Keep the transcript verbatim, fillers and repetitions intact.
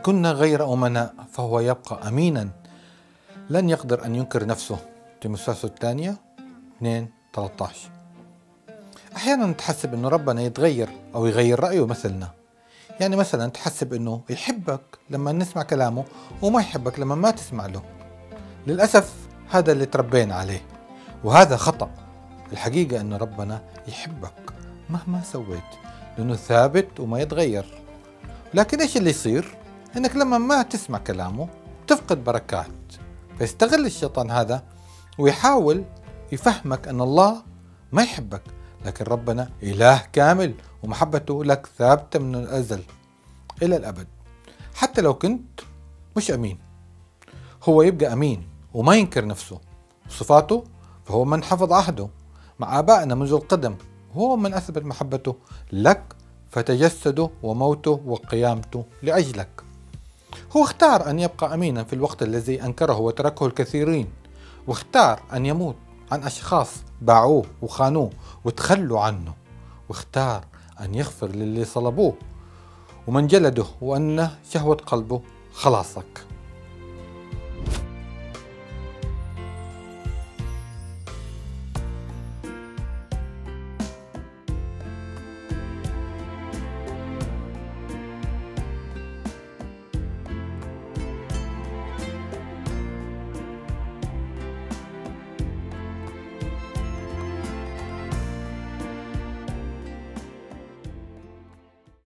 كنا غير أمناء فهو يبقى أمينا لن يقدر أن ينكر نفسه. تيموثاوس الثانية اثنين ثلاثة عشر. أحيانا تحسب أنه ربنا يتغير أو يغير رأيه مثلنا، يعني مثلا تحسب أنه يحبك لما نسمع كلامه وما يحبك لما ما تسمع له. للأسف هذا اللي تربينا عليه، وهذا خطأ. الحقيقة أن ربنا يحبك مهما سويت، لأنه ثابت وما يتغير. لكن إيش اللي يصير؟ إنك لما ما تسمع كلامه تفقد بركات، فيستغل الشيطان هذا ويحاول يفهمك أن الله ما يحبك، لكن ربنا إله كامل ومحبته لك ثابتة من الأزل إلى الأبد. حتى لو كنت مش أمين، هو يبقى أمين وما ينكر نفسه. صفاته فهو من حفظ عهده مع آبائنا منذ القدم، وهو من أثبت محبته لك فتجسده وموته وقيامته لأجلك. هو اختار أن يبقى أمينا في الوقت الذي أنكره وتركه الكثيرين، واختار أن يموت عن أشخاص باعوه وخانوه وتخلوا عنه، واختار أن يغفر للي صلبوه ومن جلده، وأن شهوة قلبه خلاصك.